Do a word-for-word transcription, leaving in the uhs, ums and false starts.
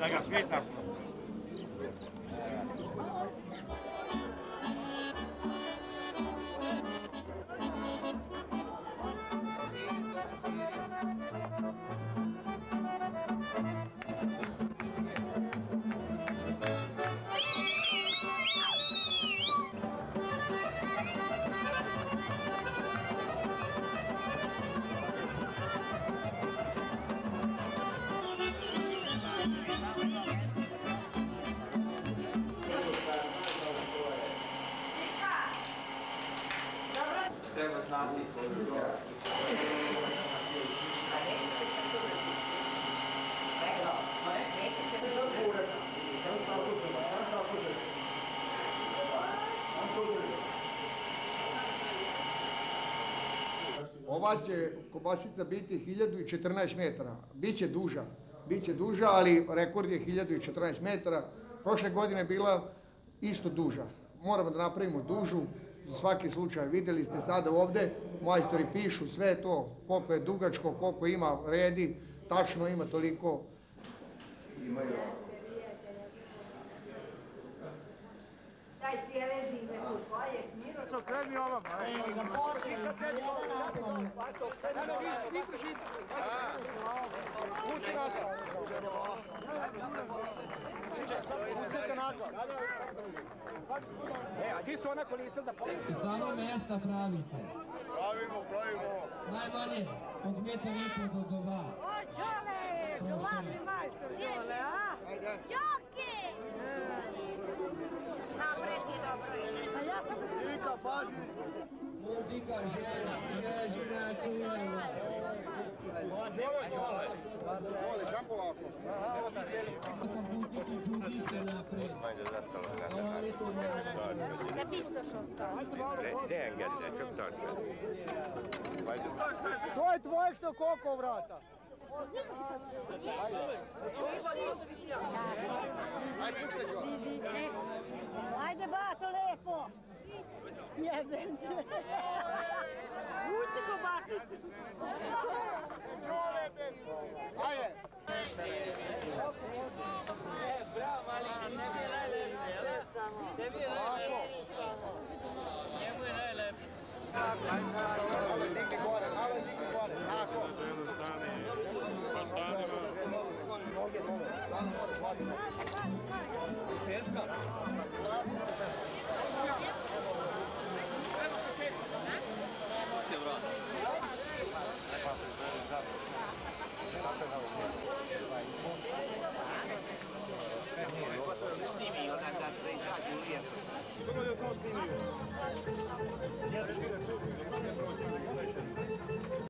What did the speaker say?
da ga pitaš. Treba znati koju to. Ova će kobasica biti hiljadu i četrnaest metara. Biće duža, biće duža, ali rekord je hiljadu i četrnaest metara. Prošle godine je bila isto duža. Moramo da napravimo dužu. Za svaki slučaj vidjeli ste sada ovdje, majstori pišu sve to, koliko je dugačko, koliko ima redi, tačno ima toliko. Imaju. Daj cijele zime tu svoje, Miro. Što kreni ova, ba? Evo ga, Borko, jedan napolju. Uci nazad. Ucite nazad. E, a di su ona kolica da pogleda? Samo mesta pravite. Pravimo, pravimo. Najmanje od metar i po do dva. O, Čole, domaći majstor, Čole, a? Joki! Napred je dobro. A ja sam... Mika, pazi. Muzika žeži, žeži na čuje vas. Čole, čole. Čole, šam polako. Sada pustite džudiste napred. A oni to ne. Ne pistoš od toga. Ne engedje, csak tartsad. To je tvojeg što koliko vrata? Ajde, bato, lepo. Jebem te. Vuci ko basici. Ajde. Bravo, mali, ne bi najlepši, jel? Ne bi najlepši. Njemu je najlepši. Malo dike gore, malo dike gore. Tako. Noge, noge. Teška. Snimi onak da izađu lijepo. Samo da sam snimio.